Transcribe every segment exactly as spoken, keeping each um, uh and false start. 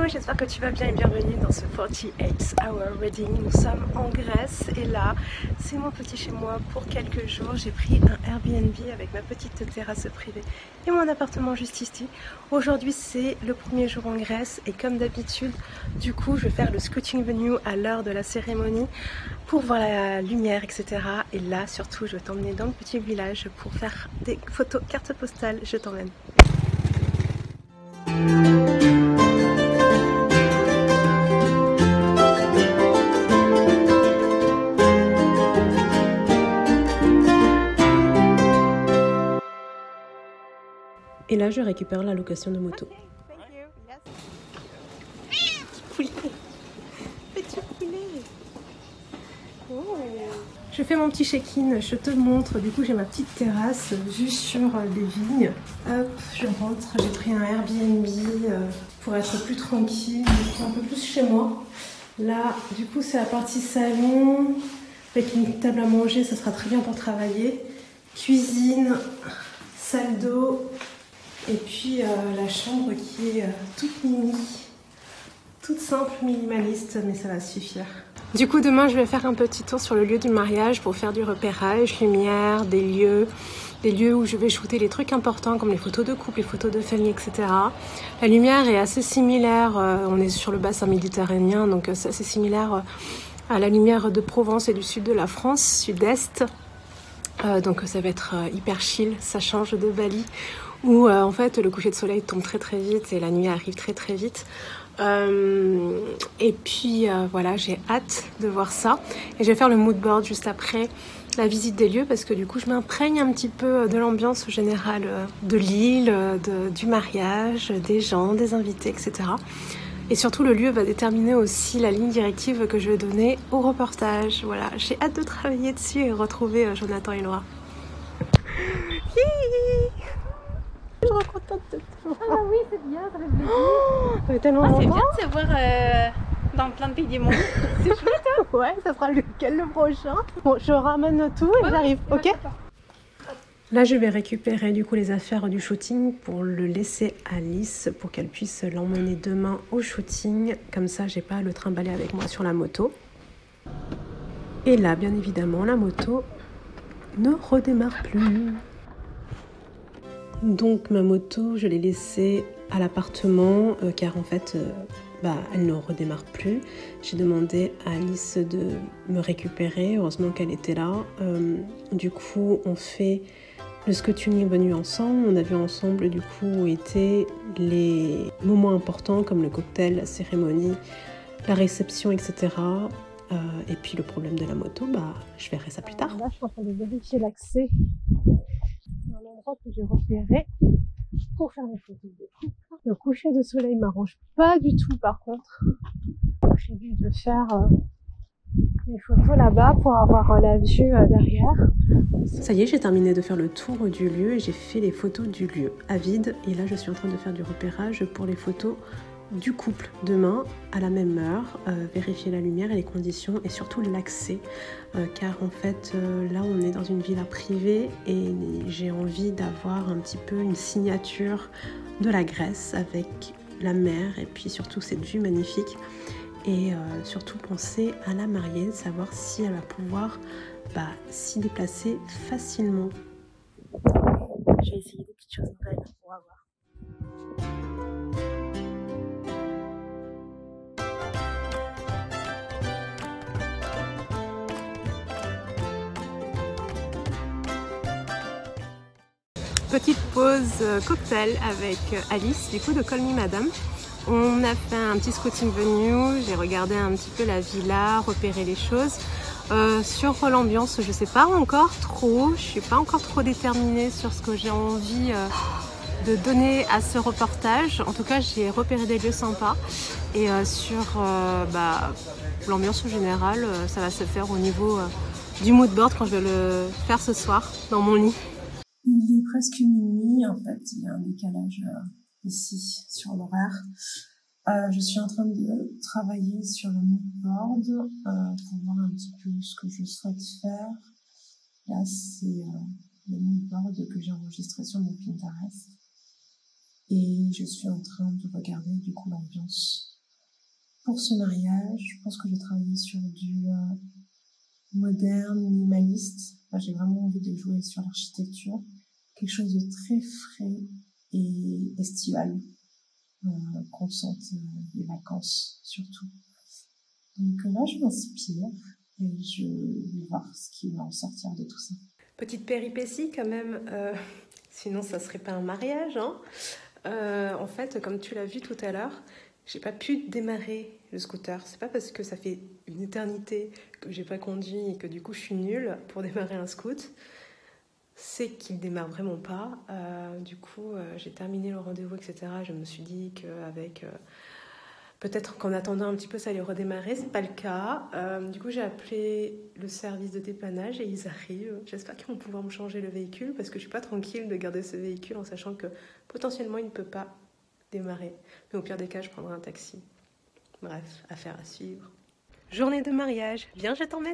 j'espère que tu vas bien et bienvenue dans ce quarante-huit hour wedding. Nous sommes en Grèce et là, c'est mon petit chez moi pour quelques jours. J'ai pris un Airbnb avec ma petite terrasse privée et mon appartement juste ici. Aujourd'hui, c'est le premier jour en Grèce et comme d'habitude, du coup, je vais faire le scouting venue à l'heure de la cérémonie pour voir la lumière, et cetera. Et là, surtout, je vais t'emmener dans le petit village pour faire des photos cartes postales. Je t'emmène. Et là, je récupère la location de moto. Petit poulet. Petit poulet. Oh. Je fais mon petit check-in, je te montre. Du coup, j'ai ma petite terrasse juste sur les vignes. Hop, je rentre. J'ai pris un Airbnb pour être plus tranquille, un peu plus chez moi. Là, du coup, c'est la partie salon. Avec une table à manger, ça sera très bien pour travailler. Cuisine, salle d'eau. Et puis euh, la chambre qui est euh, toute mini, toute simple, minimaliste, mais ça va suffire. Du coup, demain, je vais faire un petit tour sur le lieu du mariage pour faire du repérage, lumière, des lieux, des lieux où je vais shooter les trucs importants comme les photos de couple, les photos de famille, et cetera. La lumière est assez similaire, euh, on est sur le bassin méditerranéen, donc euh, c'est assez similaire euh, à la lumière de Provence et du sud de la France, sud-est. Euh, donc ça va être euh, hyper chill, ça change de Bali. Où euh, en fait le coucher de soleil tombe très très vite et la nuit arrive très très vite. Euh, et puis euh, voilà, j'ai hâte de voir ça. Et je vais faire le mood board juste après la visite des lieux parce que du coup je m'imprègne un petit peu de l'ambiance générale de l'île, de, du mariage, des gens, des invités, et cetera. Et surtout le lieu va déterminer aussi la ligne directive que je vais donner au reportage. Voilà, j'ai hâte de travailler dessus et retrouver euh, Jonathan et Laura. Je suis trop contente de te voir. Ah oui, c'est bien, ça fait plaisir. Oh, ça fait tellement ah, c'est longtemps. bien de se voir euh, dans plein de pays du monde. C'est chouette, hein. Ouais, ça sera lequel le prochain. Bon, je ramène tout et ouais, j'arrive, ok? Là, je vais récupérer du coup les affaires du shooting pour le laisser à Alice pour qu'elle puisse l'emmener demain au shooting. Comme ça, j'ai pas à le trimballer avec moi sur la moto. Et là, bien évidemment, la moto ne redémarre plus. Donc ma moto, je l'ai laissée à l'appartement euh, car en fait, euh, bah, elle ne redémarre plus. J'ai demandé à Alice de me récupérer, heureusement qu'elle était là. Euh, du coup, on fait le scouting venu ensemble. On a vu ensemble du coup où étaient les moments importants comme le cocktail, la cérémonie, la réception, et cetera. Euh, et puis le problème de la moto, bah, je verrai ça plus tard. Là, je suis en train de vérifier l'accès dans l'endroit que j'ai repéré pour faire mes photos de couple. Le coucher de soleil m'arrange pas du tout par contre. J'ai prévu de faire euh, les photos là-bas pour avoir euh, la vue euh, derrière. Ça y est, j'ai terminé de faire le tour du lieu et j'ai fait les photos du lieu à vide. Et là, je suis en train de faire du repérage pour les photos du couple demain à la même heure, euh, vérifier la lumière et les conditions et surtout l'accès euh, car en fait euh, là on est dans une villa privée et j'ai envie d'avoir un petit peu une signature de la Grèce avec la mer et puis surtout cette vue magnifique et euh, surtout penser à la mariée, savoir si elle va pouvoir bah, s'y déplacer facilement. Je vais essayer des petites choses nouvelles, on va voir. Petite pause cocktail avec Alice, du coup de Call Me Madame. On a fait un petit scouting venue, j'ai regardé un petit peu la villa, repéré les choses. Euh, sur l'ambiance, je sais pas encore trop, je suis pas encore trop déterminée sur ce que j'ai envie euh, de donner à ce reportage. En tout cas, j'ai repéré des lieux sympas et euh, sur euh, bah, l'ambiance générale, euh, ça va se faire au niveau euh, du mood board quand je vais le faire ce soir dans mon lit. Il est presque minuit, en fait, il y a un décalage euh, ici sur l'horaire. Euh, je suis en train de travailler sur le mood board euh, pour voir un petit peu ce que je souhaite faire. Là, c'est euh, le mood board que j'ai enregistré sur mon Pinterest. Et je suis en train de regarder du coup l'ambiance Pour ce mariage, je pense que je vais travailler sur du euh, moderne, minimaliste. Enfin, j'ai vraiment envie de jouer sur l'architecture. Quelque chose de très frais et estival. Euh, qu'on sente euh, les vacances, surtout. Donc là, je m'inspire et je vais voir ce qui va en sortir de tout ça. Petite péripétie quand même, euh, sinon ça serait pas un mariage, hein. Euh, en fait, comme tu l'as vu tout à l'heure, j'ai pas pu démarrer le scooter. C'est pas parce que ça fait une éternité que j'ai pas conduit et que du coup je suis nulle pour démarrer un scoot. C'est qu'il démarre vraiment pas. Euh, du coup, euh, j'ai terminé le rendez-vous, et cetera. Je me suis dit qu'avec... Euh, peut-être qu'en attendant un petit peu, ça allait redémarrer. C'est pas le cas. Euh, du coup, j'ai appelé le service de dépannage et ils arrivent. J'espère qu'ils vont pouvoir me changer le véhicule parce que je suis pas tranquille de garder ce véhicule en sachant que potentiellement, il ne peut pas démarrer. Mais au pire des cas, je prendrai un taxi. Bref, affaire à suivre. Journée de mariage. Viens, je t'emmène.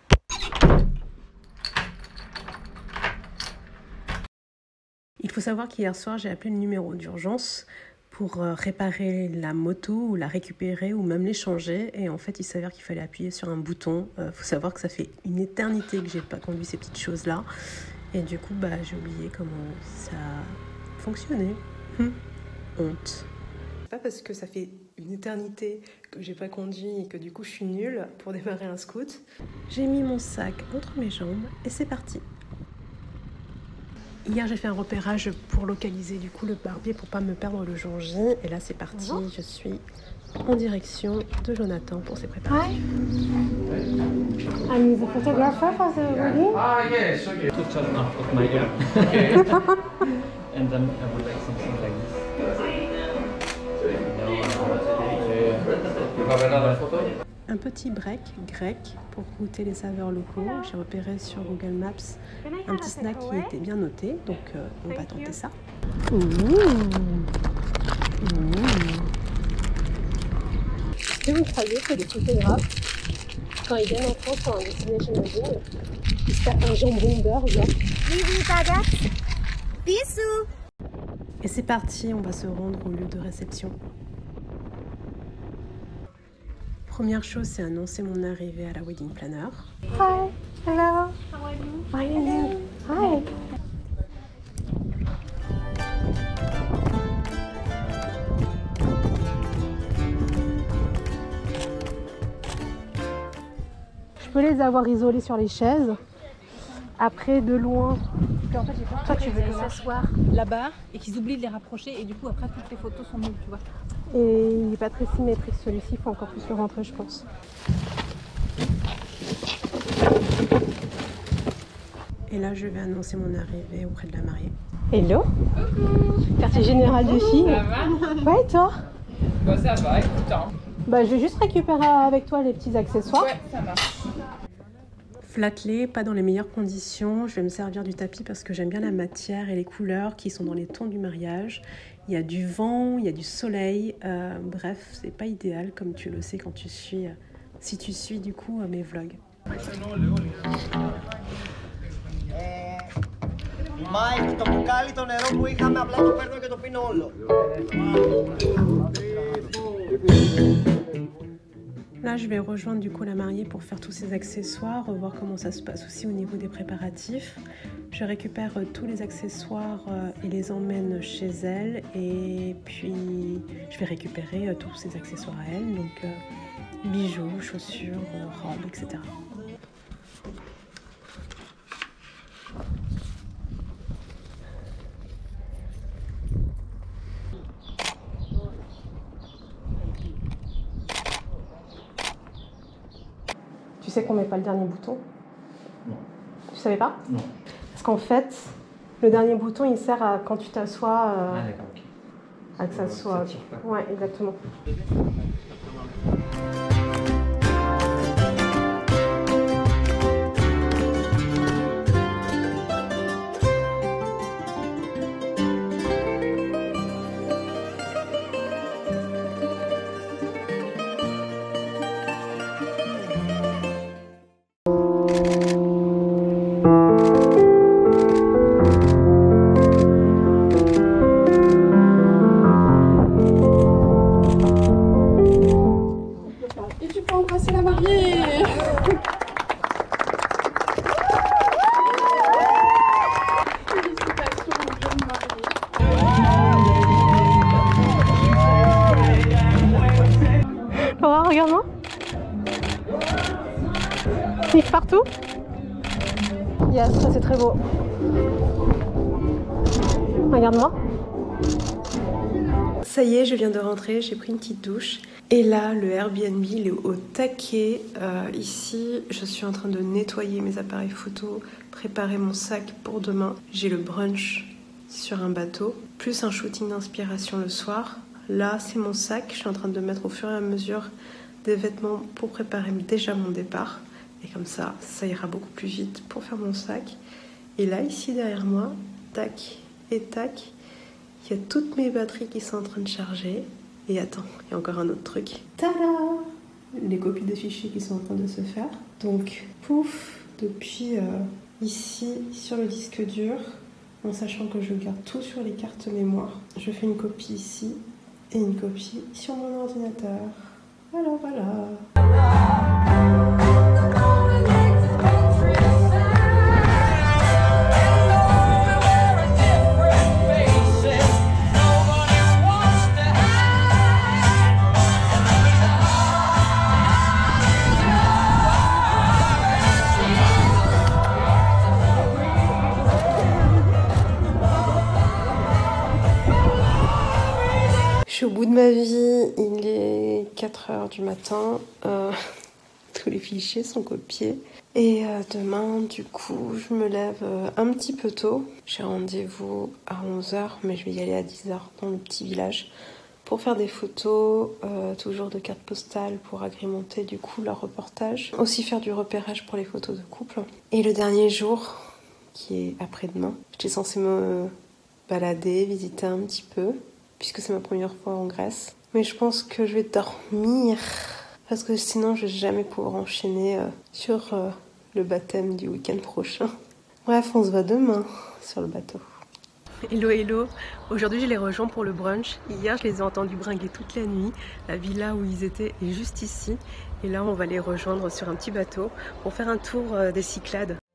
Il faut savoir qu'hier soir, j'ai appelé le numéro d'urgence pour réparer la moto ou la récupérer ou même l'échanger. Et en fait, il s'avère qu'il fallait appuyer sur un bouton. Il euh, faut savoir que ça fait une éternité que j'ai pas conduit ces petites choses-là. Et du coup, bah, j'ai oublié comment ça fonctionnait. Hum. Honte. C'est pas parce que ça fait une éternité que j'ai pas conduit et que du coup je suis nulle pour démarrer un scoot. J'ai mis mon sac entre mes jambes et c'est parti. Hier, j'ai fait un repérage pour localiser du coup le barbier pour pas me perdre le jour J. Et là, c'est parti. Bonjour. Je suis en direction de Jonathan pour ses préparatifs. Hi. I'm the photographer for the wedding. Ah yes, okay. To turn off of my hair. Okay. And then I would like something like this. Un petit break grec pour goûter les saveurs locaux. J'ai repéré sur Google Maps un petit snack qui était bien noté, donc euh, on va tenter ça. Mmh. Mmh. Est-ce que vous croyez que les photographes, quand ils viennent en France pour un destination wedding, ils se tapent un jambon beurre, genre. Bisous. Et c'est parti, on va se rendre au lieu de réception. Première chose, c'est annoncer mon arrivée à la wedding planner. Hi, hello. How are you? Fine. Hi. Je peux les avoir isolés sur les chaises. Après, de loin. En fait, j'ai peur toi, tu veux s'asseoir là-bas et qu'ils oublient de les rapprocher et du coup, après, toutes les photos sont nulles, tu vois. Et il n'est pas très symétrique celui-ci, il faut encore plus le rentrer, je pense. Et là, je vais annoncer mon arrivée auprès de la mariée. Hello. Coucou. Quartier général de filles. Ça va? Ouais, et toi? Bah ça va, écoute. Hein. Bah, je vais juste récupérer avec toi les petits accessoires. Ouais, ça marche. Flattelé, pas dans les meilleures conditions. Je vais me servir du tapis parce que j'aime bien la matière et les couleurs qui sont dans les tons du mariage. Il y a du vent, il y a du soleil. Euh, bref, c'est pas idéal comme tu le sais quand tu suis, euh, si tu suis du coup euh, mes vlogs. Mike, το μπουκάλι το νερό που είχαμε απλά το παίρνω και το πίνω όλο. Là, je vais rejoindre du coup la mariée pour faire tous ces accessoires, voir comment ça se passe aussi au niveau des préparatifs. Je récupère tous les accessoires et les emmène chez elle. Et puis, je vais récupérer tous ces accessoires à elle, donc euh, bijoux, chaussures, robes, et cetera. Tu sais qu'on met pas le dernier bouton? Non. Tu savais pas? Non. Parce qu'en fait, le dernier bouton, il sert à quand tu t'assois, euh, ah d'accord, ok. À que ça soit... Ça tire pas. Ouais, exactement. regarde-moi. Sniff partout. Yes, ça c'est très beau. Regarde-moi. Ça y est, je viens de rentrer, j'ai pris une petite douche. Et là, le Airbnb, il est au taquet. Euh, ici, je suis en train de nettoyer mes appareils photo, préparer mon sac pour demain. J'ai le brunch sur un bateau, plus un shooting d'inspiration le soir. Là, c'est mon sac. Je suis en train de mettre au fur et à mesure des vêtements pour préparer déjà mon départ. Et comme ça, ça ira beaucoup plus vite pour faire mon sac. Et là, ici, derrière moi, tac et tac, il y a toutes mes batteries qui sont en train de charger. Et attends, il y a encore un autre truc. Tada! Les copies de fichiers qui sont en train de se faire. Donc, pouf, depuis euh, ici, sur le disque dur, en sachant que je garde tout sur les cartes mémoire, je fais une copie ici et une copie sur mon ordinateur. Voilà, voilà. Je suis au bout de ma vie, il est quatre heures du matin, euh, tous les fichiers sont copiés. Et euh, demain, du coup, je me lève euh, un petit peu tôt. J'ai rendez-vous à onze heures, mais je vais y aller à dix heures dans le petit village pour faire des photos, euh, toujours de cartes postales pour agrémenter du coup leur reportage. Aussi faire du repérage pour les photos de couple. Et le dernier jour, qui est après-demain, j'étais censée me balader, visiter un petit peu, puisque c'est ma première fois en Grèce. Mais je pense que je vais dormir, parce que sinon je vais jamais pouvoir enchaîner euh, sur euh, le baptême du week-end prochain. Bref, on se voit demain sur le bateau. Hello hello, aujourd'hui je les rejoins pour le brunch. Hier je les ai entendus bringuer toute la nuit. La villa où ils étaient est juste ici. Et là on va les rejoindre sur un petit bateau pour faire un tour euh, des Cyclades.